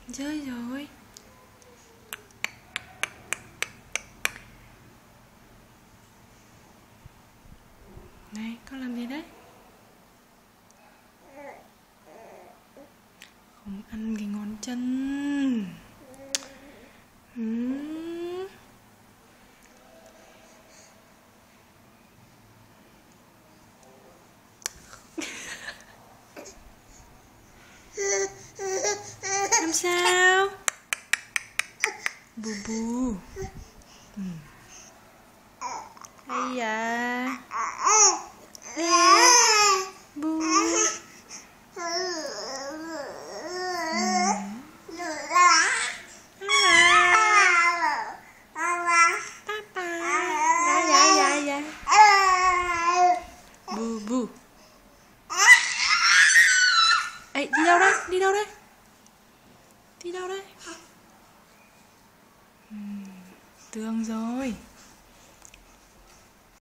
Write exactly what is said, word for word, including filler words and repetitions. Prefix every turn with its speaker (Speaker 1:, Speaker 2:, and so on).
Speaker 1: Rơi rồi. Này, con làm gì đấy? Không ăn cái ngón chân. uhm. Làm sao? Bù bù. ừ. Hay da. Bù. Bù bù. Ê, đi đâu đấy? Đi đâu đấy? Đi đâu đấy? Uhm, Tường rồi.